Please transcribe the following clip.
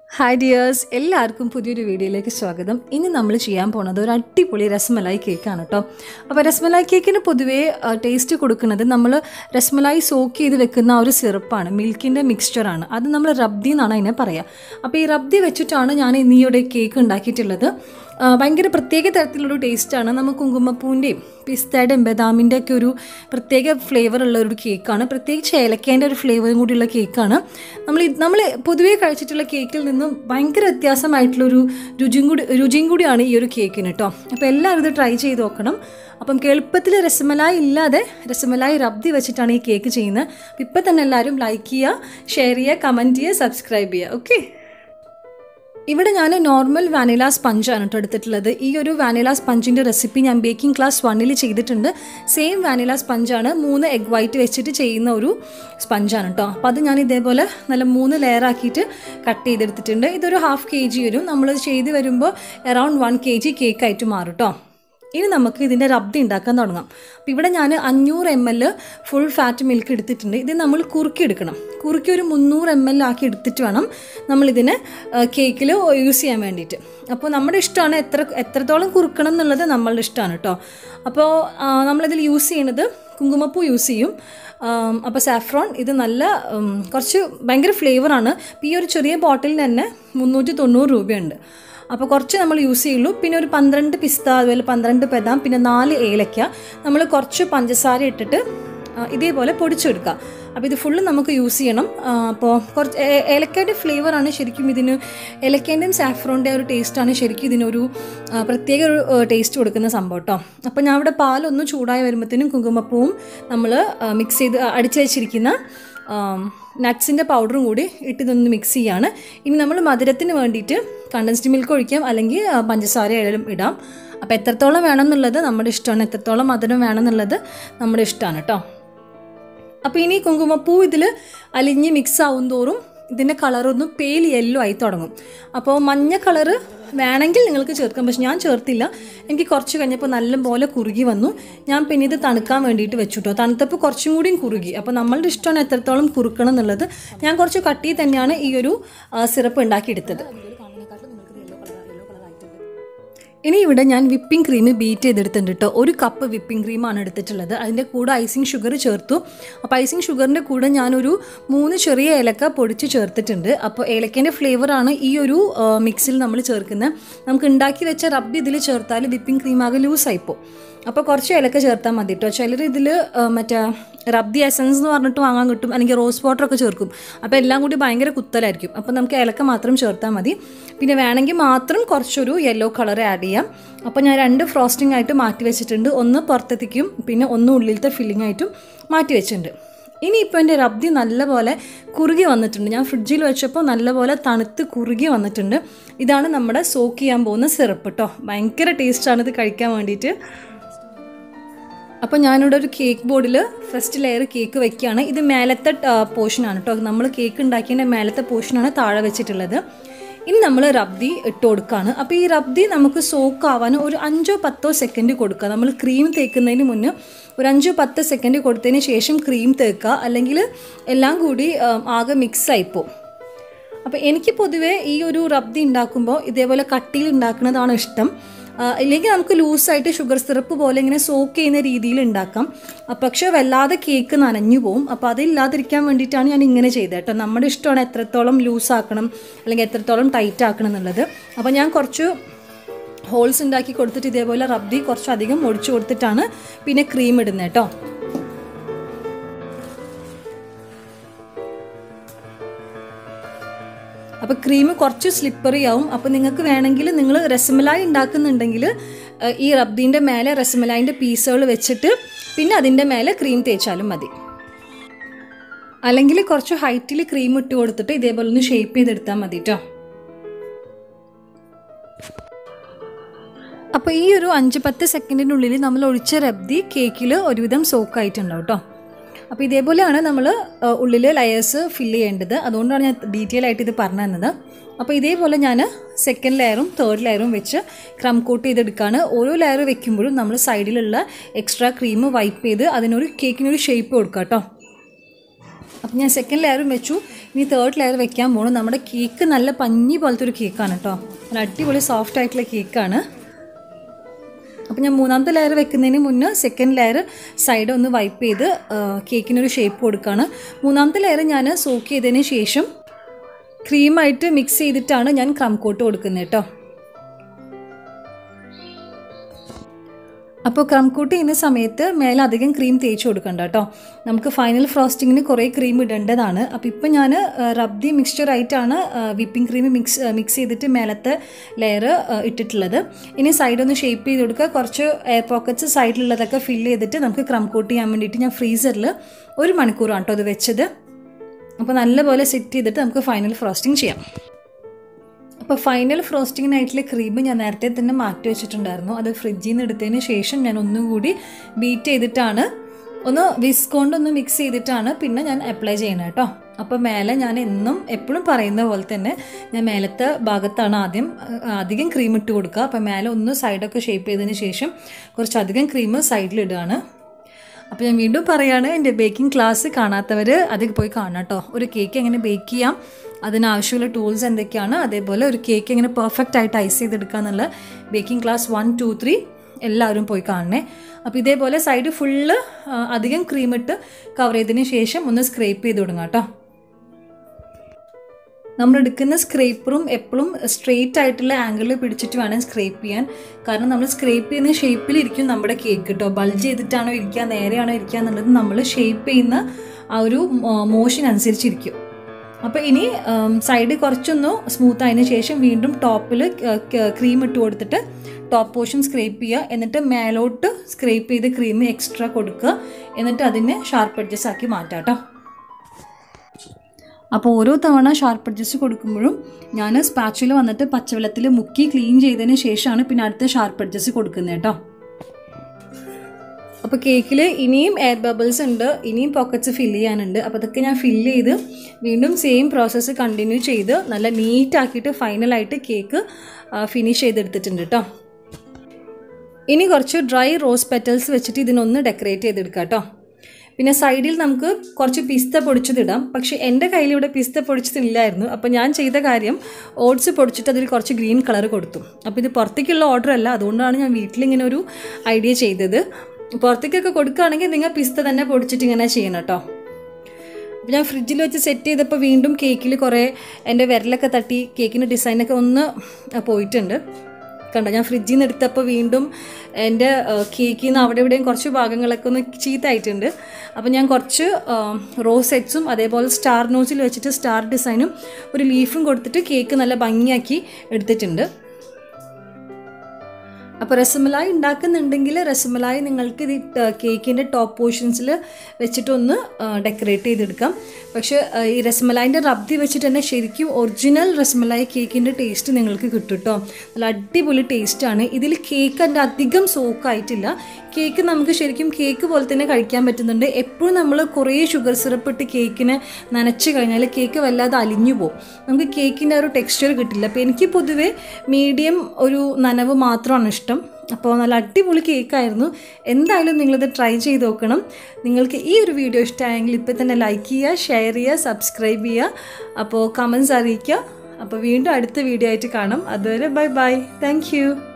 Hi dears, എല്ലാവർക്കും പുതിയൊരു വീഡിയോയിലേക്ക് സ്വാഗതം. ഇന്ന് നമ്മൾ ചെയ്യാൻ പോകുന്നത് ഒരു അടിപൊളി രസ്മലായി കേക്കാണ് കേട്ടോ. അപ്പോൾ രസ്മലായി കേക്കിന് പൊതുവേ ടേസ്റ്റ് കൊടുക്കുന്നത് നമ്മൾ രസ്മലായി സോക്ക് ചെയ്ത് വെക്കുന്ന ഒരു സിറപ്പാണ്, മിൽക്കിൻ്റെ മിക്സ്ചറാണ്. അത് നമ്മൾ റബ്ദി എന്നാണ് അതിനെ പറയുക. അപ്പോൾ ഈ റബ്ദി വെച്ചിട്ടാണ് ഞാൻ ഇന്നിയുടെ കേക്ക് ഉണ്ടാക്കിയിട്ടുള്ളത്. ഭയങ്കര പ്രത്യേക തരത്തിലൊരു ടേസ്റ്റാണ്. നമുക്ക് കുങ്കുമപ്പൂവിൻ്റെയും പിസ്തയുടെയും ബദാമിൻ്റെ ഒക്കെ ഒരു പ്രത്യേക ഫ്ലേവറുള്ള ഒരു കേക്കാണ്. പ്രത്യേകിച്ച് ഏലക്കേൻ്റെ ഒരു ഫ്ലേവറും കൂടിയുള്ള കേക്കാണ്. നമ്മൾ പൊതുവേ കഴിച്ചിട്ടുള്ള കേക്കിൽ നിന്നും ഭയങ്കര വ്യത്യാസമായിട്ടുള്ളൊരു രുചിയും കൂടിയാണ് ഈ ഒരു കേക്കിന് കേട്ടോ. അപ്പോൾ എല്ലാവരും ഇത് ട്രൈ ചെയ്ത് നോക്കണം. അപ്പം എളുപ്പത്തിൽ രസമലായി ഇല്ലാതെ രസമലായി റബ്ദി വെച്ചിട്ടാണ് ഈ കേക്ക് ചെയ്യുന്നത്. അപ്പോൾ ഇപ്പം തന്നെ എല്ലാവരും ലൈക്ക് ചെയ്യുക, ഷെയർ ചെയ്യുക, കമൻറ്റ് ചെയ്യുക, സബ്സ്ക്രൈബ് ചെയ്യുക. ഓക്കെ, ഇവിടെ ഞാൻ നോർമൽ വാനില സ്പഞ്ചാണ് കേട്ടോ എടുത്തിട്ടുള്ളത്. ഈ ഒരു വാനില സ്പഞ്ചിൻ്റെ റെസിപ്പി ഞാൻ ബേക്കിംഗ് ക്ലാസ് 1 ചെയ്തിട്ടുണ്ട്. സെയിം വാനില സ്പഞ്ചാണ്, 3 എഗ് വൈറ്റ് വെച്ചിട്ട് ചെയ്യുന്ന ഒരു സ്പഞ്ചാണ് കേട്ടോ. അപ്പോൾ അത് ഞാൻ ഇതേപോലെ നല്ല 3 ലെയറാക്കിയിട്ട് കട്ട് ചെയ്തെടുത്തിട്ടുണ്ട്. ഇതൊരു 1/2 kg വരും. നമ്മൾ ചെയ്ത് വരുമ്പോൾ അറൗണ്ട് 1 kg കേക്കായിട്ട് മാറും കേട്ടോ. ഇനി നമുക്ക് ഇതിൻ്റെ റബ്ദി ഉണ്ടാക്കാൻ തുടങ്ങാം. അപ്പോൾ ഇവിടെ ഞാൻ 500 ml ഫുൾ ഫാറ്റ് മിൽക്ക് എടുത്തിട്ടുണ്ട്. ഇത് നമ്മൾ കുറുക്കി എടുക്കണം. കുറുക്കി ഒരു 300 ml ആക്കി എടുത്തിട്ട് വേണം നമ്മളിതിനെ കേക്കിൽ യൂസ് ചെയ്യാൻ വേണ്ടിയിട്ട്. അപ്പോൾ നമ്മുടെ ഇഷ്ടമാണ് എത്രത്തോളം കുറുക്കണം എന്നുള്ളത് നമ്മളുടെ ഇഷ്ടമാണ് കേട്ടോ. അപ്പോൾ നമ്മളിതിൽ യൂസ് ചെയ്യണത് കുങ്കുമപ്പൂ യൂസ് ചെയ്യും. അപ്പോൾ സാഫ്രോൺ ഇത് നല്ല കുറച്ച് ഭയങ്കര ഫ്ലേവറാണ്. അപ്പോൾ ഈ ഒരു ചെറിയ ബോട്ടിലിന് തന്നെ 390 രൂപയുണ്ട്. അപ്പോൾ കുറച്ച് നമ്മൾ യൂസ് ചെയ്യുള്ളൂ. പിന്നെ ഒരു 12 പിസ്ത, അതുപോലെ 12 ബദാം, പിന്നെ 4 ഏലക്ക നമ്മൾ കുറച്ച് പഞ്ചസാര ഇട്ടിട്ട് ഇതേപോലെ പൊടിച്ചെടുക്കുക. അപ്പോൾ ഇത് ഫുള്ള് നമുക്ക് യൂസ് ചെയ്യണം. അപ്പോൾ കുറച്ച് ഏലക്കയുടെ ഫ്ലേവറാണ് ശരിക്കും ഇതിന്, ഏലക്കേൻ്റെയും സാഫ്രോണിൻ്റെ ഒരു ടേസ്റ്റാണ് ശരിക്കും ഇതിനൊരു പ്രത്യേക ഒരു ടേസ്റ്റ് കൊടുക്കുന്ന സംഭവം കേട്ടോ. അപ്പോൾ ഞാൻ ഇവിടെ പാലൊന്ന് ചൂടായി വരുമ്പോഴത്തേനും കുങ്കുമപ്പൂവും നമ്മൾ മിക്സ് ചെയ്ത് അടിച്ചു വെച്ചിരിക്കുന്ന നട്ട്സിൻ്റെ പൗഡറും കൂടി ഇട്ടിതൊന്ന് മിക്സ് ചെയ്യാണ്. ഇനി നമ്മൾ മധുരത്തിന് വേണ്ടിയിട്ട് കണ്ടൻസ്ഡ് മിൽക്ക് ഒഴിക്കാം, അല്ലെങ്കിൽ പഞ്ചസാര ആയാലും ഇടാം. അപ്പോൾ എത്രത്തോളം വേണമെന്നുള്ളത് നമ്മുടെ ഇഷ്ടമാണ്, എത്രത്തോളം മധുരം വേണമെന്നുള്ളത് നമ്മുടെ ഇഷ്ടമാണ് കേട്ടോ. അപ്പോൾ ഇനി കുങ്കുമപ്പൂ ഇതിൽ അലിഞ്ഞ് മിക്സ് ആവും തോറും ഇതിൻ്റെ കളറൊന്ന് പേൽ യെല്ലോ ആയി തുടങ്ങും. അപ്പോൾ മഞ്ഞ കളറ് വേണമെങ്കിൽ നിങ്ങൾക്ക് ചേർക്കാം, പക്ഷെ ഞാൻ ചേർത്തില്ല. എനിക്ക് കുറച്ച് കഴിഞ്ഞപ്പോൾ നല്ലപോലെ കുറുകി വന്നു. ഞാൻ പിന്നെ ഇത് തണുക്കാൻ വേണ്ടിയിട്ട് വെച്ചു കേട്ടോ. തണുത്തപ്പോൾ കുറച്ചും കൂടിയും കുറുകി. അപ്പോൾ നമ്മളുടെ ഇഷ്ടമാണ് എത്രത്തോളം കുറുക്കണം എന്നുള്ളത്. ഞാൻ കുറച്ച് കട്ടി തന്നെയാണ് ഈ ഒരു സിറപ്പ് ഉണ്ടാക്കിയെടുത്തത്. ഇനി ഇവിടെ ഞാൻ വിപ്പിംഗ് ക്രീം ബീറ്റ് ചെയ്തെടുത്തിട്ടുണ്ട് കേട്ടോ. 1 കപ്പ് വിപ്പിംഗ് ക്രീമാണ് എടുത്തിട്ടുള്ളത്. അതിൻ്റെ കൂടെ ഐസിങ് ഷുഗർ ചേർത്തു. അപ്പോൾ ഐസിങ് ഷുഗറിൻ്റെ കൂടെ ഞാനൊരു 3 ചെറിയ ഏലക്ക പൊടിച്ച് ചേർത്തിട്ടുണ്ട്. അപ്പോൾ ഏലക്കേൻ്റെ ഫ്ലേവറാണ് ഈ ഒരു മിക്സിൽ നമ്മൾ ചേർക്കുന്നത്. നമുക്ക് ഉണ്ടാക്കി വെച്ച റബ്ബി ഇതിൽ ചേർത്താൽ വിപ്പിംഗ് ക്രീം ആകെ ലൂസായിപ്പോൾ. അപ്പോൾ കുറച്ച് ഏലക്ക ചേർത്താൽ മതി കേട്ടോ. ചിലർ ഇതിൽ മറ്റേ റബ്ദി എസൻസ് എന്ന് പറഞ്ഞിട്ട് വാങ്ങാൻ കിട്ടും, അല്ലെങ്കിൽ റോസ് വാട്ടറൊക്കെ ചേർക്കും. അപ്പോൾ എല്ലാം കൂടി ഭയങ്കര കുത്തലായിരിക്കും. അപ്പോൾ നമുക്ക് ഏലക്ക മാത്രം ചേർത്താൽ മതി. പിന്നെ വേണമെങ്കിൽ മാത്രം കുറച്ചൊരു യെല്ലോ കളർ ആഡ് ചെയ്യാം. അപ്പോൾ ഞാൻ 2 ഫ്രോസ്റ്റിംഗ് ആയിട്ട് മാറ്റി വെച്ചിട്ടുണ്ട്. ഒന്ന് പുറത്തെത്തിക്കും, പിന്നെ ഒന്ന് ഉള്ളിലത്തെ ഫില്ലിംഗ് ആയിട്ടും മാറ്റി വെച്ചിട്ടുണ്ട്. ഇനിയിപ്പോൾ എൻ്റെ റബ്ദി നല്ലപോലെ കുറുകി വന്നിട്ടുണ്ട്. ഞാൻ ഫ്രിഡ്ജിൽ വെച്ചപ്പോൾ നല്ലപോലെ തണുത്ത് കുറുകി വന്നിട്ടുണ്ട്. ഇതാണ് നമ്മുടെ സോക്ക് ചെയ്യാൻ പോകുന്ന സിറപ്പ് കേട്ടോ. ഭയങ്കര ടേസ്റ്റാണ് ഇത് കഴിക്കാൻ വേണ്ടിയിട്ട്. അപ്പോൾ ഞാനിവിടെ ഒരു കേക്ക് ബോർഡിൽ ഫസ്റ്റ് ലെയർ കേക്ക് വെക്കുകയാണ്. ഇത് മേലത്തെ പോർഷനാണ് കേട്ടോ. നമ്മൾ കേക്ക് ഉണ്ടാക്കിയതിൻ്റെ മേലത്തെ പോർഷനാണ് താഴെ വെച്ചിട്ടുള്ളത്. ഇനി നമ്മൾ റബ്ദി ഇട്ട് കൊടുക്കുകയാണ്. അപ്പോൾ ഈ റബ്ദി നമുക്ക് സോക്ക് ആവാൻ ഒരു 5-10 സെക്കൻഡ് കൊടുക്കുക. നമ്മൾ ക്രീം തേക്കുന്നതിന് മുന്നേ ഒരു 5-10 സെക്കൻഡ് കൊടുത്തതിന് ശേഷം ക്രീം തേക്കുക, അല്ലെങ്കിൽ എല്ലാം കൂടി ആകെ മിക്സ് ആയിപ്പോൾ. അപ്പോൾ എനിക്ക് പൊതുവേ ഈ ഒരു റബ്ദി ഉണ്ടാക്കുമ്പോൾ ഇതേപോലെ കട്ടിയിൽ ഉണ്ടാക്കുന്നതാണ് ഇഷ്ടം. ഇല്ലെങ്കിൽ നമുക്ക് ലൂസായിട്ട് ഷുഗർ സിറപ്പ് പോലെ ഇങ്ങനെ സോക്ക് ചെയ്യുന്ന രീതിയിൽ ഉണ്ടാക്കാം. പക്ഷേ വല്ലാതെ കേക്ക് നനഞ്ഞു പോവും. അപ്പോൾ അതില്ലാതിരിക്കാൻ വേണ്ടിയിട്ടാണ് ഞാൻ ഇങ്ങനെ ചെയ്തത് കേട്ടോ. നമ്മുടെ ഇഷ്ടമാണ് എത്രത്തോളം ലൂസാക്കണം അല്ലെങ്കിൽ എത്രത്തോളം ടൈറ്റ് ആക്കണം എന്നുള്ളത്. അപ്പോൾ ഞാൻ കുറച്ച് ഹോൾസ് ഉണ്ടാക്കി കൊടുത്തിട്ട് ഇതേപോലെ റബ്ദി കുറച്ചധികം ഒഴിച്ചു കൊടുത്തിട്ടാണ് പിന്നെ ക്രീം ഇടുന്നത് കേട്ടോ. അപ്പോൾ ക്രീം കുറച്ച് സ്ലിപ്പറി ആവും. അപ്പോൾ നിങ്ങൾക്ക് വേണമെങ്കിൽ നിങ്ങൾ രസമലായി ഉണ്ടാക്കുന്നുണ്ടെങ്കിൽ ഈ റബ്ദീൻ്റെ മേലെ രസമലായിൻ്റെ പീസുകൾ വെച്ചിട്ട് പിന്നെ അതിൻ്റെ മേലെ ക്രീം തേച്ചാലും മതി. അല്ലെങ്കിൽ കുറച്ച് ഹൈറ്റിൽ ക്രീം ഇട്ട് കൊടുത്തിട്ട് ഇതേപോലെ ഒന്ന് ഷേപ്പ് ചെയ്തെടുത്താൽ മതി കേട്ടോ. അപ്പോൾ ഈ ഒരു 5-10 സെക്കൻഡിനുള്ളിൽ നമ്മൾ ഒഴിച്ച റബ്ദി കേക്കിൽ ഒരുവിധം സോക്കായിട്ടുണ്ടാവും കേട്ടോ. അപ്പോൾ ഇതേപോലെയാണ് നമ്മൾ ഉള്ളിൽ ലെയേഴ്സ് ഫില്ല് ചെയ്യേണ്ടത്. അതുകൊണ്ടാണ് ഞാൻ ഡീറ്റെയിൽ ആയിട്ട് ഇത് പറഞ്ഞു തന്നത്. അപ്പോൾ ഇതേപോലെ ഞാൻ 2nd ലെയറും 3rd ലെയറും വെച്ച് ക്രം കോട്ട് ചെയ്തെടുക്കുകയാണ്. ഓരോ ലെയർ വെക്കുമ്പോഴും നമ്മൾ സൈഡിലുള്ള എക്സ്ട്രാ ക്രീം വൈപ്പ് ചെയ്ത് അതിനൊരു കേക്കിനൊരു ഷേപ്പ് കൊടുക്കുക കേട്ടോ. അപ്പം ഞാൻ സെക്കൻഡ് ലെയറും വെച്ചു. ഇനി തേർഡ് ലെയർ വെക്കാൻ പോകണം. നമ്മുടെ കേക്ക് നല്ല പഞ്ഞി പോലത്തെ ഒരു കേക്കാണ് കേട്ടോ. നല്ല അടിപൊളി സോഫ്റ്റ് ആയിട്ടുള്ള കേക്കാണ്. അപ്പം ഞാൻ മൂന്നാമത്തെ ലെയർ വെക്കുന്നതിന് മുന്നേ സെക്കൻഡ് ലെയർ സൈഡ് ഒന്ന് വൈപ്പ് ചെയ്ത് കേക്കിനൊരു ഷേപ്പ് കൊടുക്കുകയാണ്. മൂന്നാമത്തെ ലെയർ ഞാൻ സോക്ക് ചെയ്തതിന് ശേഷം ക്രീമായിട്ട് മിക്സ് ചെയ്തിട്ടാണ് ഞാൻ ക്രം കോട്ട് കൊടുക്കുന്നത് കേട്ടോ. അപ്പോൾ ക്രം കോട്ട് ചെയ്യുന്ന സമയത്ത് മേലെ അധികം ക്രീം തേച്ച് കൊടുക്കണ്ട കേട്ടോ. നമുക്ക് ഫൈനൽ ഫ്രോസ്റ്റിങ്ങിന് കുറേ ക്രീം ഇടേണ്ടതാണ്. അപ്പോൾ ഇപ്പം ഞാൻ റബ്ദി മിക്സ്ചറായിട്ടാണ് വിപ്പിംഗ് ക്രീം മിക്സ് ചെയ്തിട്ട് മേലത്തെ ലെയർ ഇട്ടിട്ടുള്ളത്. ഇനി സൈഡൊന്ന് ഷേപ്പ് ചെയ്ത് കൊടുക്കുക. കുറച്ച് എയർ പോക്കറ്റ്സ് സൈഡിലുള്ളതൊക്കെ ഫില്ല് ചെയ്തിട്ട് നമുക്ക് ക്രം കോട്ട് ചെയ്യാൻ വേണ്ടിയിട്ട് ഞാൻ ഫ്രീസറിൽ 1 മണിക്കൂറാണ് കേട്ടോ അത് വെച്ചത്. അപ്പോൾ നല്ലപോലെ സെറ്റ് ചെയ്തിട്ട് നമുക്ക് ഫൈനൽ ഫ്രോസ്റ്റിംഗ് ചെയ്യാം. അപ്പോൾ ഫൈനൽ ഫ്രോസ്റ്റിങ്ങിനായിട്ടുള്ള ക്രീം ഞാൻ നേരത്തെ തന്നെ മാറ്റി വെച്ചിട്ടുണ്ടായിരുന്നു. അത് ഫ്രിഡ്ജിൽ നിന്ന് എടുത്തതിന് ശേഷം ഞാൻ ഒന്നുകൂടി ബീറ്റ് ചെയ്തിട്ടാണ് ഒന്ന് വിസ്ക് കൊണ്ടൊന്ന് മിക്സ് ചെയ്തിട്ടാണ് പിന്നെ ഞാൻ അപ്ലൈ ചെയ്യണം കേട്ടോ. അപ്പോൾ മേലെ ഞാൻ എപ്പോഴും പറയുന്ന പോലെ തന്നെ ഞാൻ മേലത്തെ ഭാഗത്താണ് അധികം ക്രീം ഇട്ട് കൊടുക്കുക. അപ്പോൾ മേലെ ഒന്ന് സൈഡൊക്കെ ഷേപ്പ് ചെയ്തതിന് ശേഷം കുറച്ചധികം ക്രീം സൈഡിലിടുകയാണ്. അപ്പോൾ ഞാൻ വീണ്ടും പറയുകയാണ്, എൻ്റെ ബേക്കിംഗ് ക്ലാസ് കാണാത്തവർ അതിൽ പോയി കാണാം കേട്ടോ. ഒരു കേക്ക് എങ്ങനെ ബേക്ക് ചെയ്യാം, അതിനാവശ്യമുള്ള ടൂൾസ് എന്തൊക്കെയാണ്, അതേപോലെ ഒരു കേക്ക് എങ്ങനെ പെർഫെക്റ്റ് ആയിട്ട് ഐസ് ചെയ്തെടുക്കുക എന്നുള്ള ബേക്കിംഗ് ക്ലാസ് 1, 2, 3 എല്ലാവരും പോയി കാണണേ. അപ്പോൾ ഇതേപോലെ സൈഡ് ഫുള്ള് അധികം ക്രീം ഇട്ട് കവർ ചെയ്തതിന് ശേഷം ഒന്ന് സ്ക്രേപ്പ് ചെയ്ത് തുടങ്ങാം കേട്ടോ. നമ്മൾ എടുക്കുന്ന സ്ക്രേപ്പറും എപ്പോഴും സ്ട്രെയിറ്റ് ആയിട്ടുള്ള ആംഗിളിൽ പിടിച്ചിട്ട് വേണം സ്ക്രേപ്പ് ചെയ്യാൻ. കാരണം നമ്മൾ സ്ക്രേപ്പ് ചെയ്യുന്ന ഷേപ്പിലിരിക്കും നമ്മുടെ കേക്ക് കേട്ടോ. ബൾജ് ചെയ്തിട്ടാണോ ഇരിക്കുക, നേരെയാണോ ഇരിക്കുക എന്നുള്ളത് നമ്മൾ ഷേപ്പ് ചെയ്യുന്ന ആ ഒരു മോഷൻ അനുസരിച്ചിരിക്കും. അപ്പോൾ ഇനി സൈഡ് കുറച്ചൊന്ന് സ്മൂത്ത് ആയതിനു ശേഷം വീണ്ടും ടോപ്പിൽ ക്രീം ഇട്ട് കൊടുത്തിട്ട് ടോപ്പ് പോർഷൻ സ്ക്രേപ്പ് ചെയ്യുക. എന്നിട്ട് മേലോട്ട് സ്ക്രേപ്പ് ചെയ്ത് ക്രീം എക്സ്ട്രാ കൊടുക്കുക. എന്നിട്ട് അതിനെ ഷാർപ്പ് എഡ്ജസ് ആക്കി മാറ്റാം കേട്ടോ. അപ്പോൾ ഓരോ തവണ ഷാർപ്പ് എഡ്ജസ് കൊടുക്കുമ്പോഴും ഞാൻ സ്പാച്ചുല വന്നിട്ട് പച്ചവെള്ളത്തിൽ മുക്കി ക്ലീൻ ചെയ്തതിന് ശേഷമാണ് പിന്നെ അടുത്ത ഷാർപ്പ് എഡ്ജസ് കൊടുക്കുന്നത് കേട്ടോ. അപ്പോൾ കേക്കിൽ ഇനിയും എയർ ബബിൾസ് ഉണ്ട്, ഇനിയും പോക്കറ്റ്സ് ഫില്ല് ചെയ്യാനുണ്ട്. അപ്പോൾ അതൊക്കെ ഞാൻ ഫില്ല് ചെയ്ത് വീണ്ടും സെയിം പ്രോസസ്സ് കണ്ടിന്യൂ ചെയ്ത് നല്ല നീറ്റാക്കിയിട്ട് ഫൈനലായിട്ട് കേക്ക് ഫിനിഷ് ചെയ്തെടുത്തിട്ടുണ്ട് കേട്ടോ. ഇനി കുറച്ച് ഡ്രൈ റോസ് പെറ്റൽസ് വെച്ചിട്ട് ഇതിനൊന്ന് ഡെക്കറേറ്റ് ചെയ്തെടുക്കാം കേട്ടോ. പിന്നെ സൈഡിൽ നമുക്ക് കുറച്ച് പിസ്ത പൊടിച്ചതിടാം. പക്ഷേ എൻ്റെ കയ്യിലിവിടെ പിസ്ത പൊടിച്ചതില്ലായിരുന്നു. അപ്പോൾ ഞാൻ ചെയ്ത കാര്യം ഓട്സ് പൊടിച്ചിട്ട് അതിൽ കുറച്ച് ഗ്രീൻ കളർ കൊടുത്തു. അപ്പോൾ ഇത് പുറത്തേക്കുള്ള ഓർഡർ അല്ല, അതുകൊണ്ടാണ് ഞാൻ വീട്ടിലിങ്ങനെ ഒരു ഐഡിയ ചെയ്തത്. പുറത്തേക്കൊക്കെ കൊടുക്കുകയാണെങ്കിൽ നിങ്ങൾ പിസ്ത തന്നെ പൊടിച്ചിട്ട് ഇങ്ങനെ ചെയ്യണം കേട്ടോ. അപ്പോൾ ഞാൻ ഫ്രിഡ്ജിൽ വെച്ച് സെറ്റ് ചെയ്തപ്പോൾ വീണ്ടും കേക്കിൽ കുറേ എൻ്റെ വിരലൊക്കെ തട്ടി കേക്കിൻ്റെ ഡിസൈനൊക്കെ ഒന്ന് പോയിട്ടുണ്ട് കണ്ടോ. ഞാൻ ഫ്രിഡ്ജിൽ നിന്ന് എടുത്തപ്പോൾ വീണ്ടും എൻ്റെ കേക്കിൽ നിന്ന് അവിടെ ഇവിടെയും കുറച്ച് ഭാഗങ്ങളൊക്കെ ഒന്ന് ചീത്തായിട്ടുണ്ട്. അപ്പോൾ ഞാൻ കുറച്ച് റോസ് സെറ്റ്സും അതേപോലെ സ്റ്റാർ നോസിൽ വെച്ചിട്ട് സ്റ്റാർ ഡിസൈനും ഒരു ലീഫും കൊടുത്തിട്ട് കേക്ക് നല്ല ഭംഗിയാക്കി എടുത്തിട്ടുണ്ട്. അപ്പോൾ രസമലായി ഉണ്ടാക്കുന്നുണ്ടെങ്കിൽ രസമലായി നിങ്ങൾക്ക് ഇത് കേക്കിൻ്റെ ടോപ്പ് പോർഷൻസിൽ വെച്ചിട്ടൊന്ന് ഡെക്കറേറ്റ് ചെയ്തെടുക്കാം. പക്ഷേ ഈ രസമലായിൻ്റെ റബ്ദി വെച്ചിട്ട് തന്നെ ശരിക്കും ഒറിജിനൽ രസമലായി കേക്കിൻ്റെ ടേസ്റ്റ് നിങ്ങൾക്ക് കിട്ടും കേട്ടോ. നല്ല അടിപൊളി ടേസ്റ്റാണ്. ഇതിൽ കേക്ക് അതിൻ്റെ അധികം സോക്കായിട്ടില്ല. കേക്ക് നമുക്ക് ശരിക്കും കേക്ക് പോലെ തന്നെ കഴിക്കാൻ പറ്റുന്നുണ്ട്. എപ്പോഴും നമ്മൾ കുറേ ഷുഗർ സിറപ്പ് ഇട്ട് കേക്കിനെ നനച്ച് കഴിഞ്ഞാൽ കേക്ക് വല്ലാതെ അലിഞ്ഞു പോകും. നമുക്ക് കേക്കിൻ്റെ ഒരു ടെക്സ്ചർ കിട്ടില്ല. അപ്പോൾ എനിക്ക് പൊതുവേ മീഡിയം ഒരു നനവ് മാത്രമാണ് ഇഷ്ടം. അപ്പോൾ നല്ല അടിപൊളി കേക്കായിരുന്നു. എന്തായാലും നിങ്ങളിത് ട്രൈ ചെയ്ത് നോക്കണം. നിങ്ങൾക്ക് ഈ ഒരു വീഡിയോ ഇഷ്ടമായെങ്കിൽ ഇപ്പോൾ തന്നെ ലൈക്ക് ചെയ്യുക, ഷെയർ ചെയ്യുക, സബ്സ്ക്രൈബ് ചെയ്യുക. അപ്പോൾ കമൻസ് അറിയിക്കുക. അപ്പോൾ വീണ്ടും അടുത്ത വീഡിയോ ആയിട്ട് കാണാം. അതുവരെ ബൈ ബൈ. Thank you.